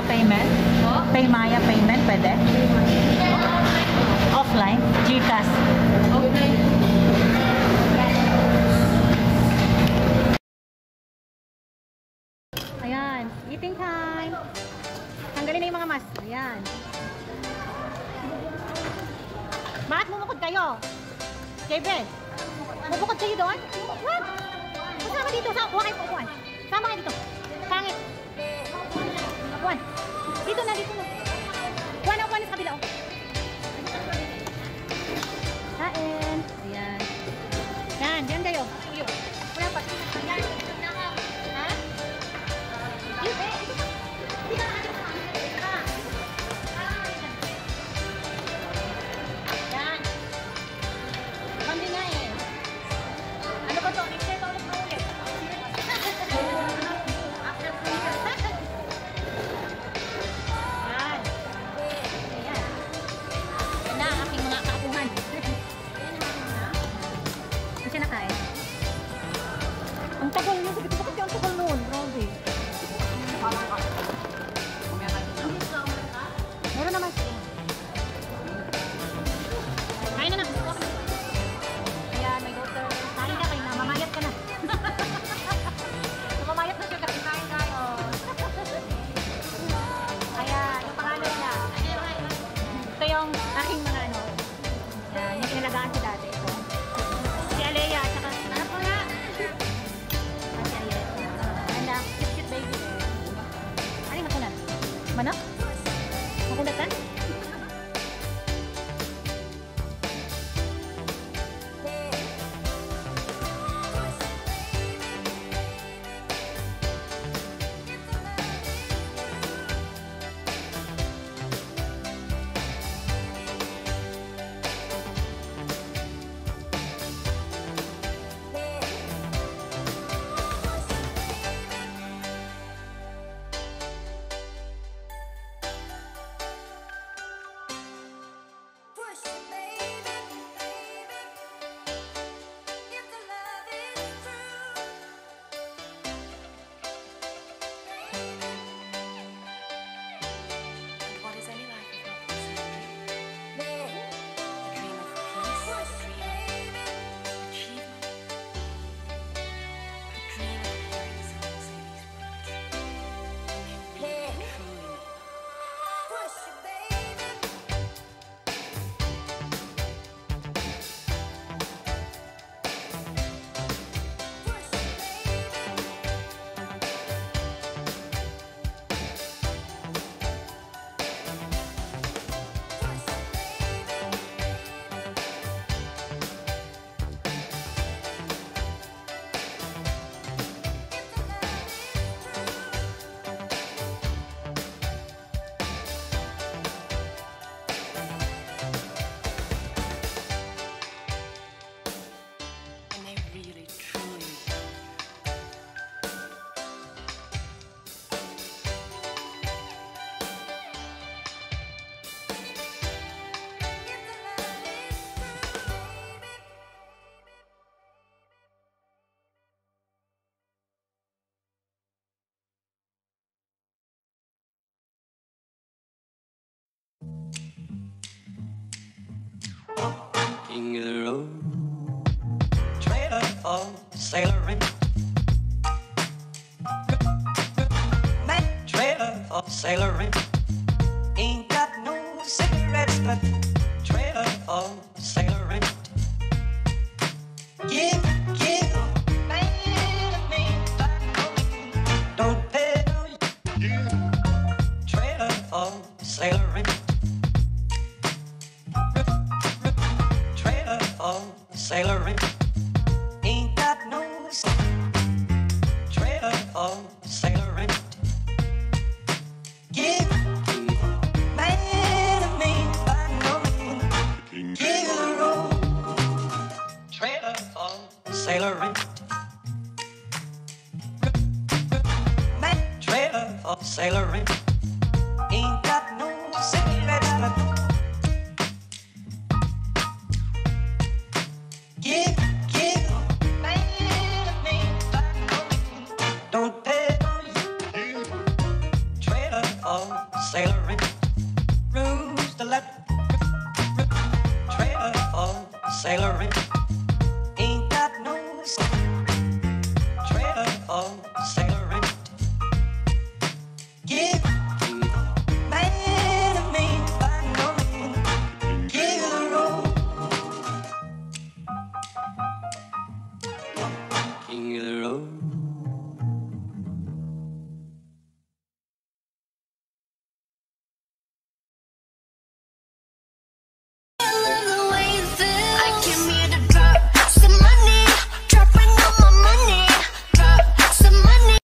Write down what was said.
payment? Paymaya payment, pwede? Offline? GCash? Offline. Ayan, eating time. Tanggalin na yung mga mask. Ayan. Bakit mumukod kayo? JB, mumukod kayo doon? What? Kasama dito. Kuha kayo upuan. Sama kayo dito. Pangit. Upuan. Dito na, dito na. Kuha na upuan sa kabila. Kain. Ayan. Yan, diyan kayo. Wala pa. Ayan. Ha? Yan. Bandi nga eh. Ano ba to? Next time ulit na ulit. After 2 years. Yan. Yan. Yan na ang aking mga kaapuhan. Hindi siya nakain. Ang tagal niya. Sabi ko bakit yung tagal noon? Grabe. Meron naman siya. Kain na na. Ayan, may daughter. Kain ka, kain na. Mamayat ka na. Mamayat na siya kasi kain tayo. Ayan, yung pangalan niya. Ito yung aking mga ano. Ayan, yung kinalagaan ko dati. Ito. Si Alea, tsaka ano po nga? Si Alea. And cute baby. Ano yung makunat? Mana? Makunatan? King of the road, trailer for sailoring, man, trailer for sailoring. Ain't got no cigarettes, but trailer for sailoring. Give, man, me, don't pay no. Trailer for sailoring. Sailoring, ain't got no trailer for sailoring. Give man of me, by no means, king of the road. Trailer for sailoring, man, trailer for sailoring. Ain't got no cigarettes, but give, man of me, don't pay no trailer for sailoring.